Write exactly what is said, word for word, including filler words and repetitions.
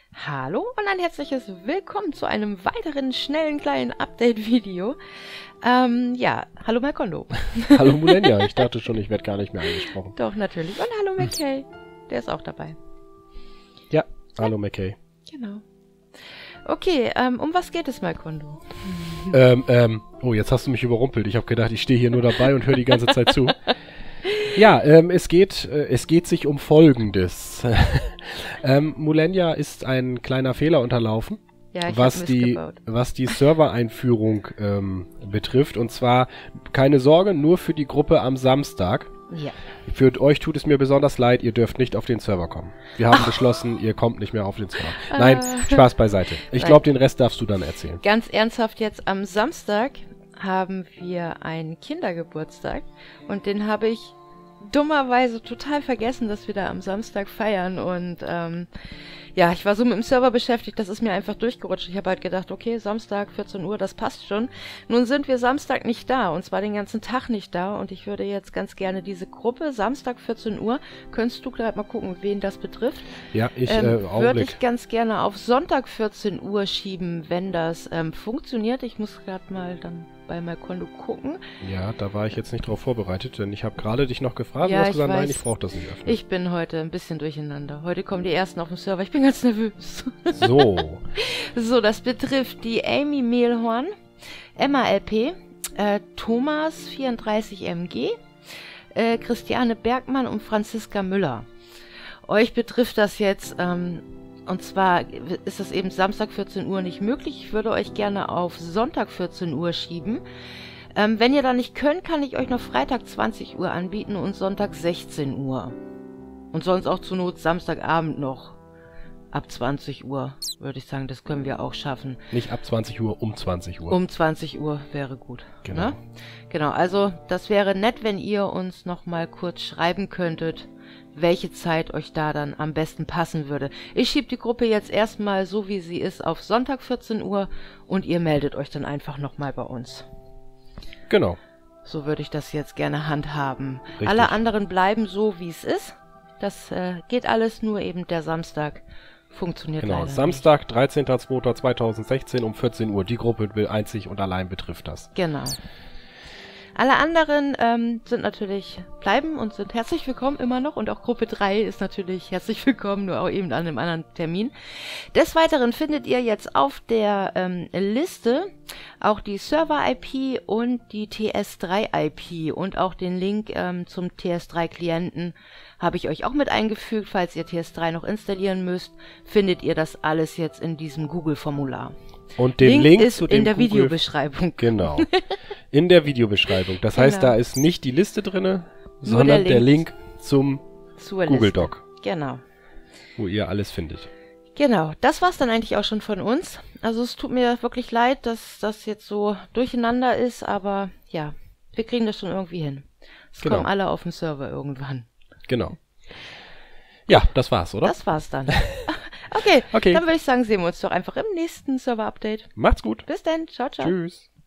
Hallo und ein herzliches Willkommen zu einem weiteren schnellen kleinen Update-Video. Ähm, ja, hallo Malkondo. Hallo Mulenia, ich dachte schon, ich werde gar nicht mehr angesprochen. Doch, natürlich. Und hallo McKay, der ist auch dabei. Ja, hallo McKay. Genau. Okay, ähm, um was geht es, Malkondo? ähm, ähm, oh, jetzt hast du mich überrumpelt. Ich habe gedacht, ich stehe hier nur dabei und höre die ganze Zeit zu. Ja, ähm, es geht, äh, es geht sich um Folgendes. ähm, Mulenia ist ein kleiner Fehler unterlaufen, Ja, ich was hab Mist die, gebaut. was die Servereinführung ähm, betrifft. Und zwar, keine Sorge, nur für die Gruppe am Samstag. Ja. Für euch tut es mir besonders leid, ihr dürft nicht auf den Server kommen. Wir haben beschlossen, ihr kommt nicht mehr auf den Server. Nein, Äh. Spaß beiseite. Ich glaube, den Rest darfst du dann erzählen. Ganz ernsthaft jetzt, am Samstag haben wir einen Kindergeburtstag und den habe ich dummerweise total vergessen, dass wir da am Samstag feiern und ähm, ja, ich war so mit dem Server beschäftigt, das ist mir einfach durchgerutscht. Ich habe halt gedacht, okay, Samstag, vierzehn Uhr, das passt schon. Nun sind wir Samstag nicht da und zwar den ganzen Tag nicht da und ich würde jetzt ganz gerne diese Gruppe, Samstag vierzehn Uhr, könntest du gerade mal gucken, wen das betrifft? Ja, ich, ähm, äh, würde Augenblick. ich ganz gerne auf Sonntag vierzehn Uhr schieben, wenn das ähm, funktioniert. Ich muss gerade mal dann bei Malkondo gucken. Ja, da war ich jetzt nicht drauf vorbereitet, denn ich habe gerade dich noch gefragt Ja, und hast ich gesagt, nein, weiß. ich brauche das nicht öffnen. Ich bin heute ein bisschen durcheinander. Heute kommen die ersten auf den Server. Ich bin ganz nervös. So, So, das betrifft die Amy Mehlhorn, Emma L P, äh, Thomas vierunddreißig M G, äh, Christiane Bergmann und Franziska Müller. Euch betrifft das jetzt, ähm, und zwar ist das eben Samstag vierzehn Uhr nicht möglich. Ich würde euch gerne auf Sonntag vierzehn Uhr schieben. Ähm, wenn ihr da nicht könnt, kann ich euch noch Freitag zwanzig Uhr anbieten und Sonntag sechzehn Uhr. Und sonst auch zur Not Samstagabend noch. Ab zwanzig Uhr, würde ich sagen, das können wir auch schaffen. nicht ab zwanzig Uhr, um zwanzig Uhr. Um zwanzig Uhr wäre gut. Genau. Ne? Genau, also das wäre nett, wenn ihr uns nochmal kurz schreiben könntet, welche Zeit euch da dann am besten passen würde. Ich schiebe die Gruppe jetzt erstmal so, wie sie ist, auf Sonntag vierzehn Uhr und ihr meldet euch dann einfach nochmal bei uns. Genau. So würde ich das jetzt gerne handhaben. Richtig. Alle anderen bleiben so, wie es ist. Das äh, geht alles, nur eben der Samstag funktioniert Genau, leider Samstag, dreizehnter zweiter zweitausendsechzehn um vierzehn Uhr. Die Gruppe will einzig und allein betrifft das. nicht. Genau. Alle anderen ähm, sind natürlich, bleiben und sind herzlich willkommen immer noch. Und auch Gruppe drei ist natürlich herzlich willkommen, nur auch eben an einem anderen Termin. Des Weiteren findet ihr jetzt auf der ähm, Liste auch die Server-I P und die T S drei I P. Und auch den Link ähm, zum T S drei Klienten habe ich euch auch mit eingefügt. Falls ihr T S drei noch installieren müsst, findet ihr das alles jetzt in diesem Google-Formular. Und den Link, Link ist zu dem in der Google Videobeschreibung. Genau. In der Videobeschreibung. Das heißt, Genau. da ist nicht die Liste drinne, Nur sondern der der Link Link zum Zur Google Liste. Doc, Genau. wo ihr alles findet. Genau, das war's dann eigentlich auch schon von uns. Also es tut mir wirklich leid, dass das jetzt so durcheinander ist, aber ja, wir kriegen das schon irgendwie hin. Es Genau. kommen alle auf den Server irgendwann. Genau. Ja, das war's, oder? Das war's dann. Okay, Okay. dann würde ich sagen, sehen wir uns doch einfach im nächsten Server-Update. Macht's gut. Bis dann, ciao, ciao. Tschüss.